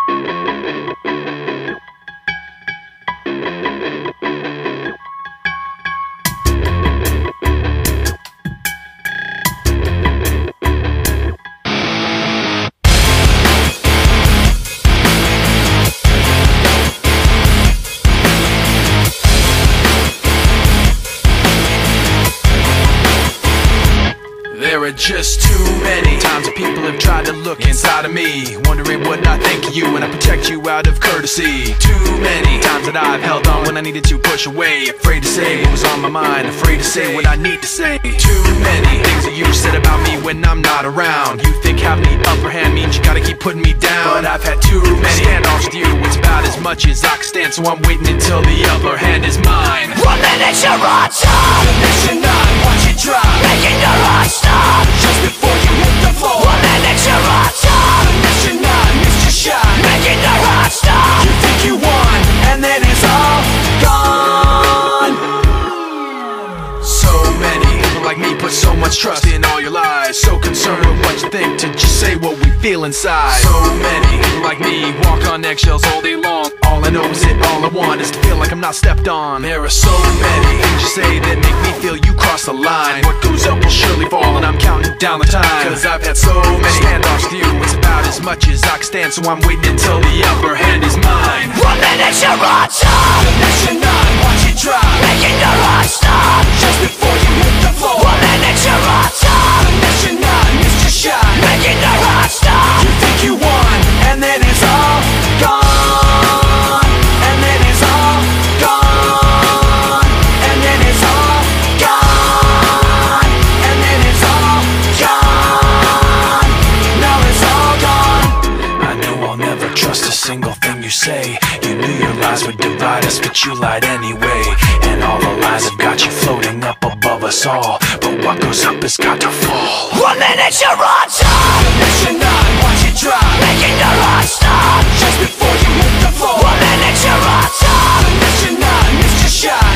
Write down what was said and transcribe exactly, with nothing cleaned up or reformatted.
There are just too many times that people have tried to look inside of me, wondering what I think of you and I protect you out of courtesy. Too many times that I've held on when I needed to push away, afraid to say what was on my mind, afraid to say what I need to say. Too many things that you said about me when I'm not around. You think having the upper hand means you gotta keep putting me down, but I've had too many standoffs with you. It's about as much as I can stand, so I'm waiting until the upper hand is mine. One minute you're on top, the next you're not, watch it drop, making your heart stop just before you hit the floor. One minute you're on top, the next you're not, missed your shot, making your heart stop. you think you won, and then it's all gone. So many people like me put so much trust in all your lies, so concerned with what you think to just say what we feel inside. So many people like me walk on eggshells all day long. All I know is it, all I want is to feel like I'm not stepped on. There are so many things you say that make me feel you cross the line. What goes up will surely fall, and I'm counting down the time, cause I've had so many standoffs with you. It's about as much as I can stand, so I'm waiting until the upper hand is mine. One minute you're on top, the next you're not, watch it drop, making your heart stop just before you hit the floor. One minute you're on top, the next you're not, missed your shot, making your heart stop. you think you won, and then it's all gone. And then it's all gone. And then it's all gone. And then it's all gone. Now it's all gone. I know I'll never trust a single thing you say. You knew your lies would divide us, but you lied anyway. And all the lies have got you floating up above us all, but what goes up has got to fall. One minute you're on top, The next you're not, watch it drop, making your heart stop just before you hit the floor. One minute you're on top, The next you're not, missed your shot,